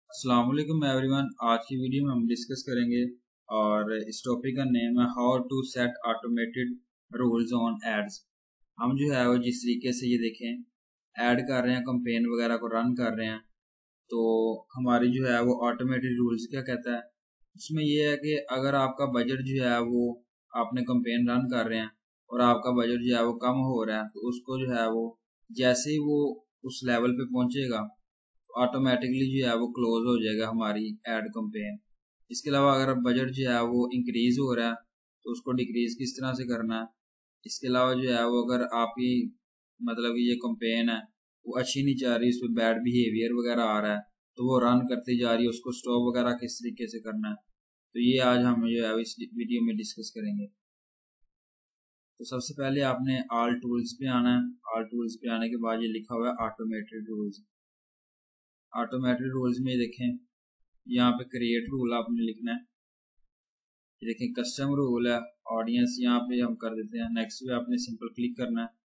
अस्सलाम वालेकुम एवरीवन। आज की वीडियो में हम डिस्कस करेंगे और इस टॉपिक का नेम है how to set automated rules on ads. हम जो है वो जिस तरीके से ये देखें ऐड कर रहे हैं, कंपेन वगैरह को रन कर रहे हैं, तो हमारी जो है वो ऑटोमेटेड रूल्स क्या कहता है उसमें ये है कि अगर आपका बजट जो है वो आपने कंपेन रन कर रहे हैं और आपका बजट जो है वो कम हो रहा है, तो उसको जो है वो जैसे ही वो उस लेवल पे पहुंचेगा ऑटोमेटिकली जो है वो क्लोज हो जाएगा हमारी एड कंपेन। इसके अलावा अगर बजट जो है वो इंक्रीज हो रहा है तो उसको डिक्रीज किस तरह से करना है। इसके अलावा जो है वो अगर आपकी मतलब ये कंपेन है वो अच्छी नहीं जा रही, उस पर बैड बिहेवियर वगैरह आ रहा है, तो वो रन करती जा रही है, उसको स्टॉप वगैरह किस तरीके से करना है, तो ये आज हम जो है इस वीडियो में डिस्कस करेंगे। तो सबसे पहले आपने ऑल टूल्स पे आना है। ऑल टूल्स पे आने के बाद ये लिखा हुआ है ऑटोमेटेड रूल्स। ऑटोमेटेड रूल्स में देखें यहाँ पे क्रिएट रूल आपने लिखना है। ये देखें कस्टम रूल है, ऑडियंस यहाँ पे हम कर देते हैं। नेक्स्ट पे आपने सिंपल क्लिक करना है।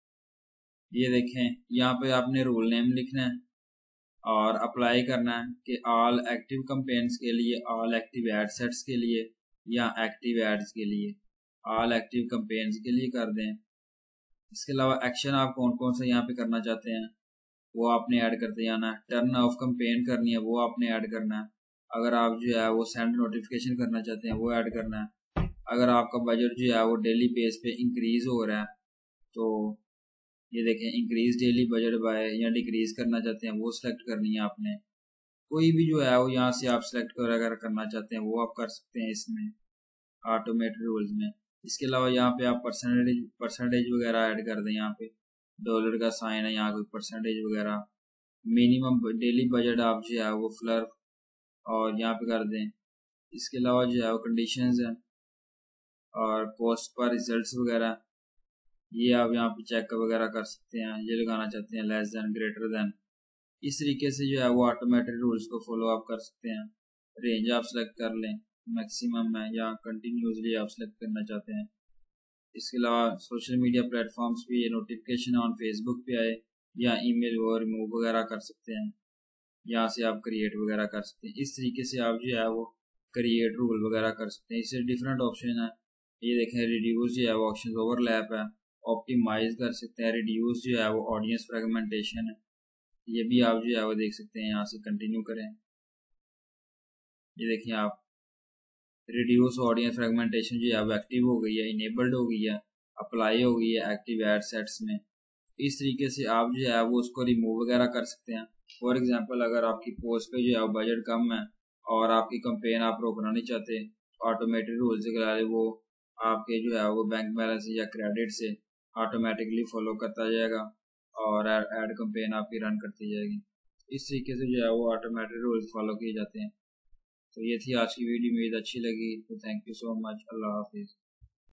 ये देखें यहाँ पे आपने रूल नेम लिखना है और अप्लाई करना है कि ऑल एक्टिव कंपेन्स के लिए, ऑल एक्टिव एड सेट्स के लिए या एक्टिव एड्स के लिए, ऑल एक्टिव कंपेन्स के लिए कर दें। इसके अलावा एक्शन आप कौन कौन सा यहाँ पे करना चाहते हैं वो आपने ऐड करते जाना है। टर्न ऑफ कंपेन करनी है वो आपने ऐड करना है। अगर आप जो है वो सेंड नोटिफिकेशन करना चाहते हैं वो ऐड करना है। अगर आपका बजट जो है वो डेली बेस पे इंक्रीज हो रहा है तो ये देखें इंक्रीज डेली बजट बाय, या डिक्रीज करना चाहते हैं वो सिलेक्ट करनी है आपने। कोई भी जो है वो यहाँ से आप सिलेक्ट अगर करना चाहते हैं वो आप कर सकते हैं इसमें ऑटोमेटेड रूल्स में। इसके अलावा यहाँ पे आप परसेंटेज वगैरह ऐड कर दें। यहाँ पे डॉलर का साइन है, यहाँ कोई परसेंटेज वगैरह। मिनिमम डेली बजट आप जो है वो फ्लर और यहाँ पे कर दें। इसके अलावा जो है वो कंडीशंस हैं और कॉस्ट पर रिजल्ट्स वगैरह ये आप यहाँ पे चेक वगैरह कर सकते हैं। ये लगाना चाहते हैं लेस देन, ग्रेटर देन। इस तरीके से जो है वो ऑटोमेटेड रूल्स को फॉलो आप कर सकते हैं। रेंज आप सेलेक्ट कर लें, मैक्सिमम है या कंटिन्यूसली आप सेलेक्ट करना चाहते हैं। इसके अलावा सोशल मीडिया प्लेटफॉर्म्स पे ये नोटिफिकेशन ऑन फेसबुक पे आए या ईमेल वो रिमूव वगैरह कर सकते हैं। यहाँ से आप क्रिएट वगैरह कर सकते हैं। इस तरीके से आप जो है वो क्रिएट रूल वगैरह कर सकते हैं। इससे डिफरेंट ऑप्शन है। ये देखें रिड्यूस जो है वो ऑप्शन ओवरलैप है, ऑप्टिमाइज कर सकते हैं। रिड्यूस जो है वो ऑडियंस फ्रेगमेंटेशन है, ये भी आप जो है वो देख सकते हैं। यहाँ से कंटिन्यू करें। ये देखिए आप रिड्यूस ऑडियंस फ्रेगमेंटेशन जो है वो एक्टिव हो गई है, इनेबल्ड हो गई है, अप्लाई हो गई है एक्टिव एड सेट्स में। इस तरीके से आप जो है वो उसको रिमूव वगैरह कर सकते हैं। फॉर एग्जांपल अगर आपकी पोस्ट पे जो है बजट कम है और आपकी कंपेन आप रोकना नहीं चाहते, ऑटोमेटेड रूल से वो आपके जो है वो बैंक बैलेंस या क्रेडिट से ऑटोमेटिकली फॉलो करता जाएगा और एड कंपेन आपकी रन करती जाएगी। इस तरीके से जो है वो ऑटोमेटेड रूल्स फॉलो किए जाते हैं। तो ये थी आज की वीडियो, उम्मीद अच्छी लगी। तो थैंक यू सो मच। अल्लाह हाफिज़।